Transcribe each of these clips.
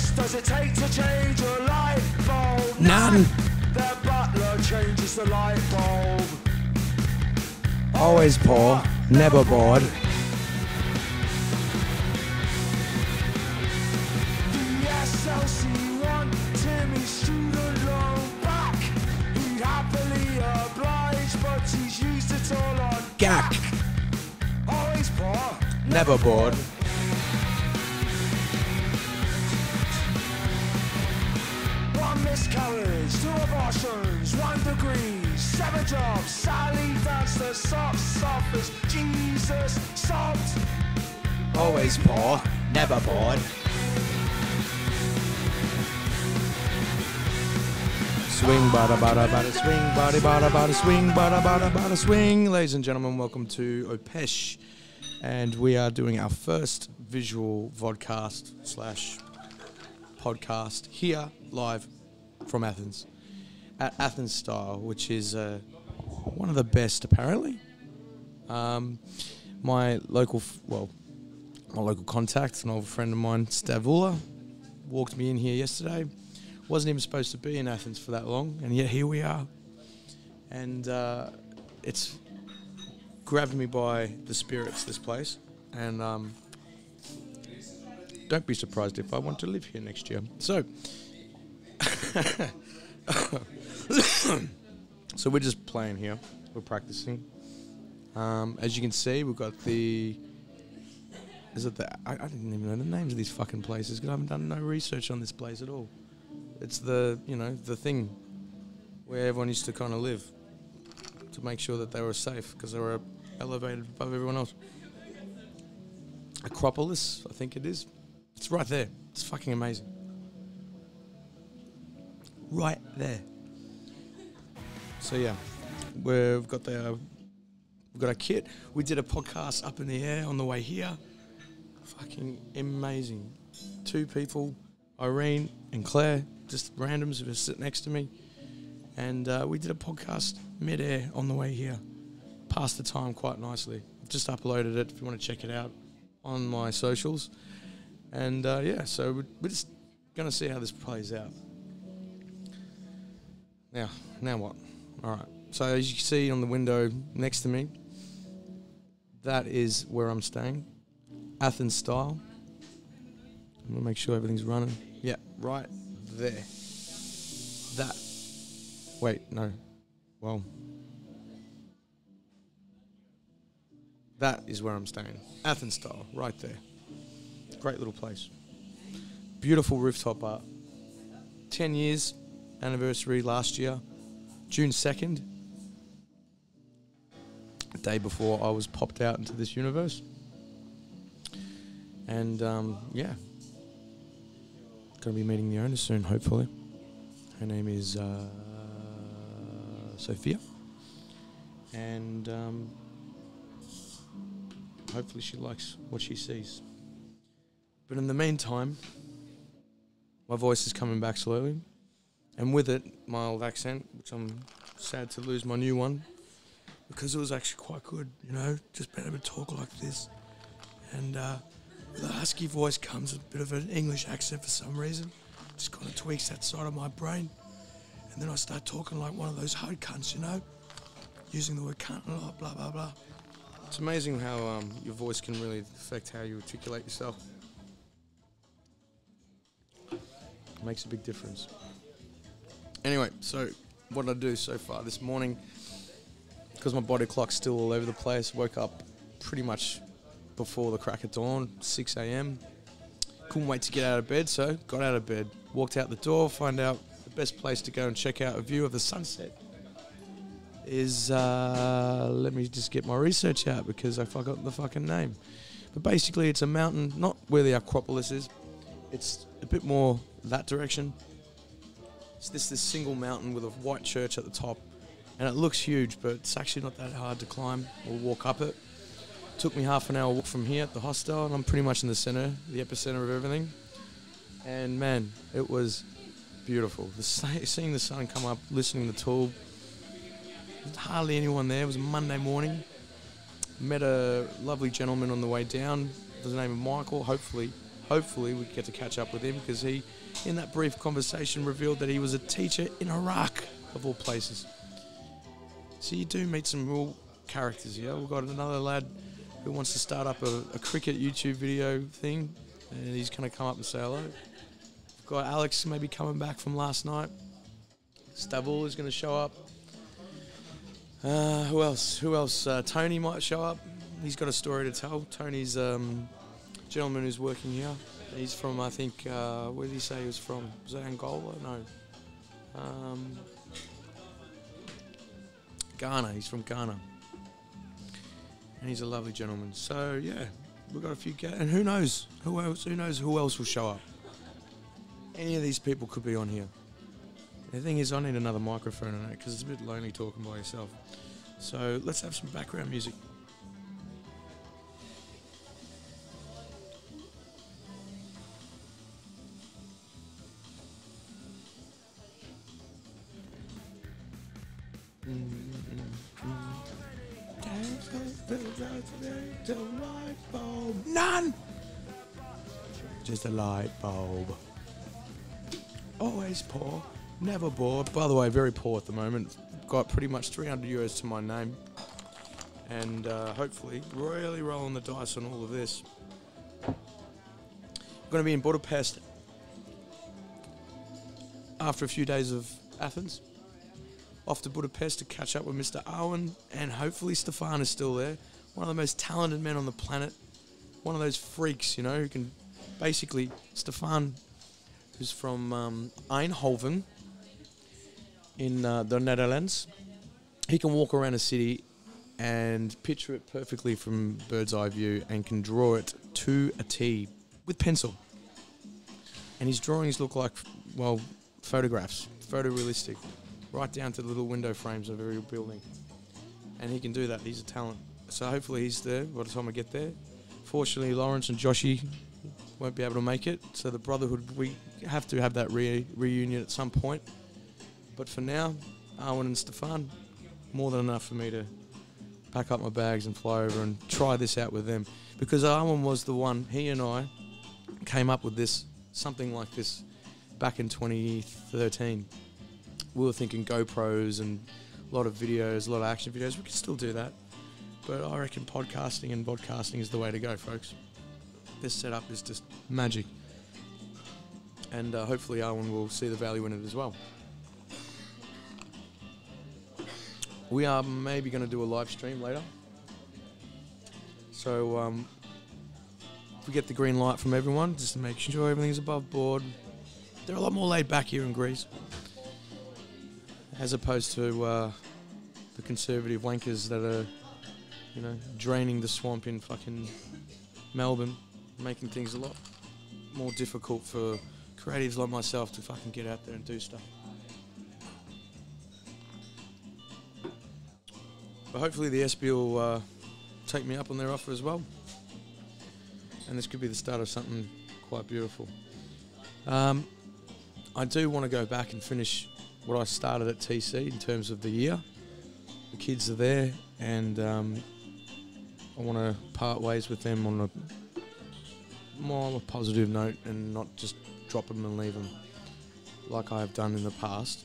does it take to change a light bulb? None. The butler changes the light bulb. Always poor, never bored. The SLC want Timmy's student loan back. He'd happily oblige, but he's used it all on Gack. always poor. Never bored. One miscarriage, 2 abortions, 1 degree, 7 jobs. Sally that's the soft office. Jesus sobbed. Always poor, never bored. Swing, bada, bada, bada, swing, bada, bada, bada, swing, bada, bada, bada, swing. Ladies and gentlemen, welcome to Opesh. And we are doing our first visual vodcast / podcast here live from Athens at Athens Style, which is one of the best apparently. My local contact, an old friend of mine, Stavula, walked me in here yesterday. Wasn't even supposed to be in Athens for that long, and yet here we are. And it's grabbed me by the spirits, this place. And don't be surprised if I want to live here next year. So, so we're just playing here. We're practicing. As you can see, we've got the... Is it the... I didn't even know the names of these fucking places because I haven't done no research on this place at all. It's the, the thing where everyone used to kind of live to make sure that they were safe because they were elevated above everyone else. Acropolis, I think it is. It's right there. It's fucking amazing. Right there. So yeah, we've got our kit. We did a podcast up in the air on the way here. Fucking amazing. 2 people, Irene and Claire, just randoms who were sitting next to me. And we did a podcast mid-air on the way here. Passed the time quite nicely. I've just uploaded it if you want to check it out on my socials. And yeah, so we're just going to see how this plays out. Now what? All right. So as you can see on the window next to me, that is where I'm staying. Athens Style. I'm going to make sure everything's running. Yeah, right there. That. Wait, no. Well. That is where I'm staying. Athens Style, right there. Great little place. Beautiful rooftop art. 10 years anniversary last year. June 2nd. The day before I was popped out into this universe. And, yeah. Going to be meeting the owner soon, hopefully. Her name is Sophia. And hopefully she likes what she sees. But in the meantime, my voice is coming back slowly. And with it, my old accent, which I'm sad to lose my new one. Because it was actually quite good, just being able to talk like this. And with a husky voice comes a bit of an English accent for some reason. Just kind of tweaks that side of my brain. And then I start talking like one of those hard cunts, using the word cunt a lot, blah, blah, blah. It's amazing how your voice can really affect how you articulate yourself. It makes a big difference. Anyway, so what did I do so far this morning? Because my body clock's still all over the place. Woke up pretty much before the crack of dawn, 6 a.m. Couldn't wait to get out of bed, so got out of bed. Walked out the door, find out the best place to go and check out a view of the sunset is, let me just get my research out because I forgot the fucking name. But basically it's a mountain, not where the Acropolis is. It's a bit more that direction. It's this single mountain with a white church at the top. And it looks huge, but it's actually not that hard to climb or walk up it. Took me half an hour walk from here at the hostel, and I'm pretty much in the center, the epicenter of everything. And man, it was beautiful. Seeing the sun come up, listening to Tool. There's hardly anyone there. It was a Monday morning. Met a lovely gentleman on the way down. The name of Michael. Hopefully hopefully we get to catch up with him, because he, in that brief conversation, revealed that he was a teacher in Iraq, of all places. So you do meet some real characters here. We've got another lad who wants to start up a cricket YouTube video thing, and he's going to come up and say hello. We've got Alex maybe coming back from last night. Stavul is going to show up. Who else? Tony might show up. He's got a story to tell. Tony's gentleman who's working here. He's from, I think, where did he say he was from? Was that Angola? No. Ghana. He's from Ghana. And he's a lovely gentleman. So, yeah, we've got a few guests. And who knows? Who knows who else will show up? Any of these people could be on here. The thing is, I need another microphone on it, because it's a bit lonely talking by yourself. So let's have some background music. None! Just a light bulb. Always poor, never bored. By the way, very poor at the moment. Got pretty much 300 euros to my name. And hopefully, really rolling the dice on all of this. I'm going to be in Budapest after a few days of Athens. Off to Budapest to catch up with Mr. Owen, and hopefully Stefan is still there. One of the most talented men on the planet. One of those freaks, you know, who can basically... Stefan, who's from Eindhoven in the Netherlands. He can walk around a city and picture it perfectly from bird's eye view, and can draw it to a T with pencil. And his drawings look like, well, photographs, photorealistic, right down to the little window frames of every building. And he can do that. He's a talent. So hopefully he's there by the time I get there. Fortunately, Lawrence and Joshy won't be able to make it. So the Brotherhood, we have to have that reunion at some point. But for now, Arwen and Stefan, more than enough for me to pack up my bags and fly over and try this out with them. Because Arwen was the one, he and I came up with this, something like this, back in 2013. We were thinking GoPros and a lot of videos, a lot of action videos. We could still do that. But I reckon podcasting and vodcasting is the way to go, folks. This setup is just magic. And hopefully Arwen will see the value in it as well. We are maybe going to do a live stream later. So if we get the green light from everyone, just to make sure everything's above board. They're a lot more laid back here in Greece, as opposed to the conservative wankers that are, you know, draining the swamp in fucking Melbourne, making things a lot more difficult for creatives like myself to fucking get out there and do stuff. But hopefully the SB will take me up on their offer as well. And this could be the start of something quite beautiful. I do want to go back and finish what I started at TC in terms of the year. The kids are there, and I want to part ways with them on a more of a positive note and not just drop them and leave them like I have done in the past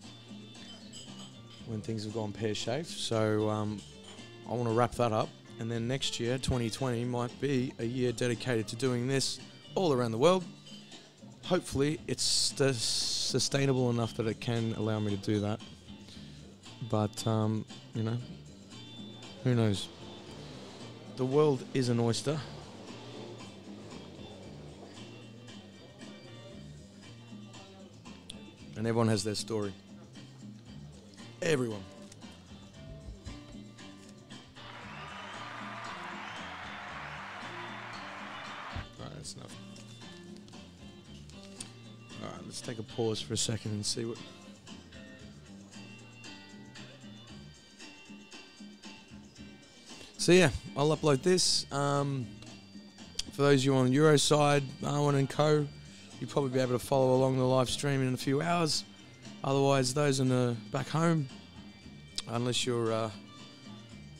when things have gone pear-shaped. So I want to wrap that up, and then next year, 2020, might be a year dedicated to doing this all around the world. Hopefully it's sustainable enough that it can allow me to do that. But, you know, who knows? The world is an oyster. And everyone has their story. Everyone. Alright, that's enough. Alright, let's take a pause for a second and see what... So yeah, I'll upload this. For those of you on the Euro side, Arwen and Co., you'll probably be able to follow along the live stream in a few hours. Otherwise, those in the back home, unless you're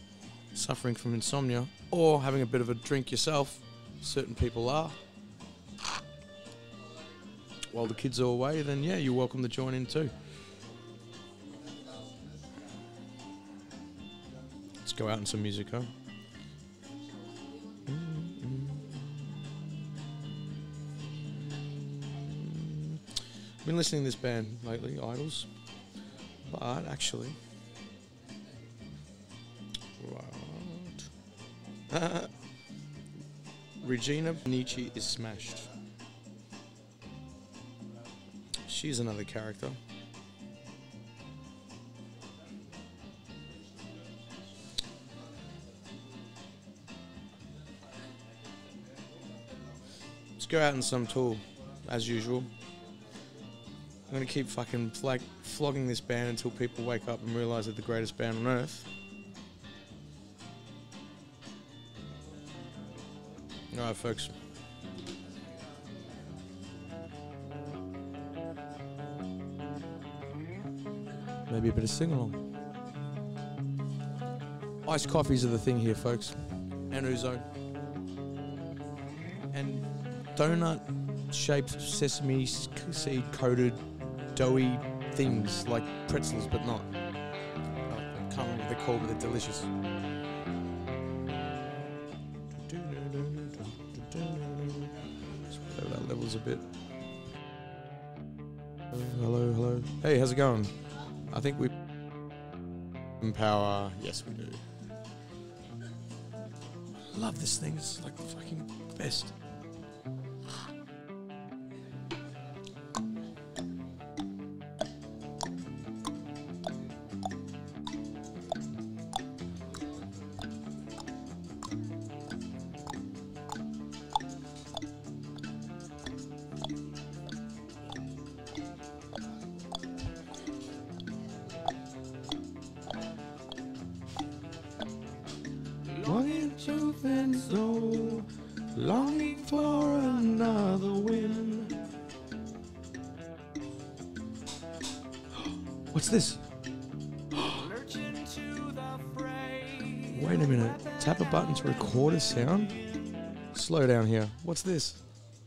suffering from insomnia or having a bit of a drink yourself, certain people are, while the kids are away, then yeah, you're welcome to join in too. Let's go out in some music, huh? Been listening to this band lately, Idols, but actually, right. Regina Nietzsche is smashed. She's another character. Let's go out in some tour, as usual. I'm going to keep fucking flogging this band until people wake up and realise they're the greatest band on earth. Alright, folks. Maybe a bit of sing-along. Iced coffees are the thing here, folks. And ouzo. And donut-shaped sesame seed-coated doughy things like pretzels, but not. I can't remember what they're called, but they're delicious. Just whatever that levels a bit. Hello, hello. Hey, how's it going? I think we empower. Yes, we do. I love this thing. It's like the fucking best. Longing to fend snow, longing for another wind. What's this? Wait a minute. Tap a button to record a sound? Slow down here. What's this?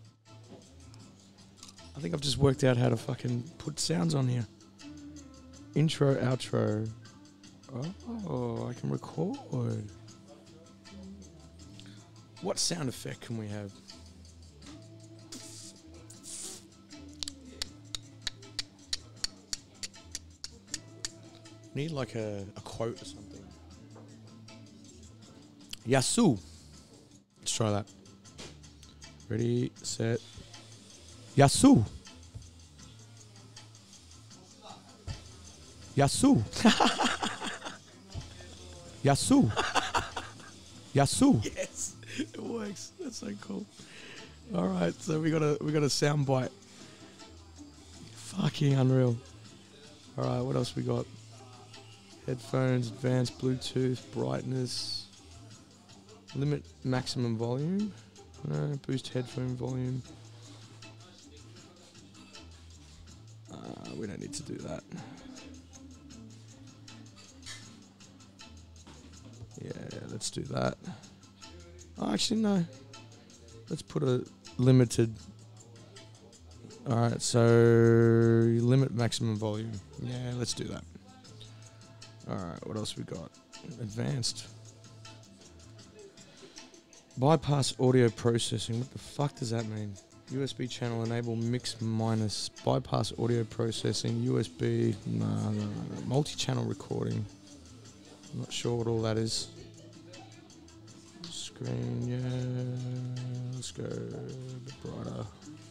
I think I've just worked out how to fucking put sounds on here. Intro, outro. Oh, I can record. What sound effect can we have? Need like a quote or something. Yasu. Let's try that. Ready, set. Yasu. Yasu. Yasu. Yasu. Yes. It works. That's so cool. All right, so we got a sound bite. Fucking unreal. All right, what else we got? Headphones, advanced Bluetooth, brightness, limit maximum volume, no, boost headphone volume. We don't need to do that. Yeah, let's do that. Oh, actually, no. Let's put a limited. Alright, so limit maximum volume. Yeah, let's do that. Alright, what else we got? Advanced. Bypass audio processing. What the fuck does that mean? USB channel enable mix minus. Bypass audio processing. USB. No. Multi-channel recording. I'm not sure what all that is. Screen, yeah. Let's go a bit brighter.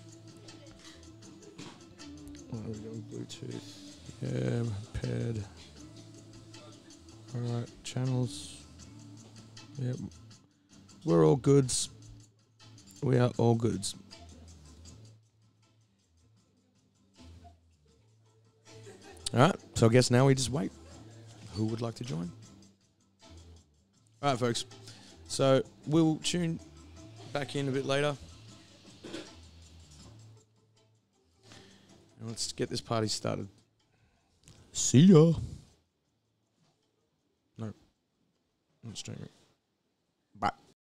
What are we doing? Bluetooth. Yeah, paired. Alright, channels. Yep. We're all goods. We are all goods. Alright, so I guess now we just wait. Who would like to join? Alright, folks. So we'll tune back in a bit later. And let's get this party started. See ya. No, not streaming.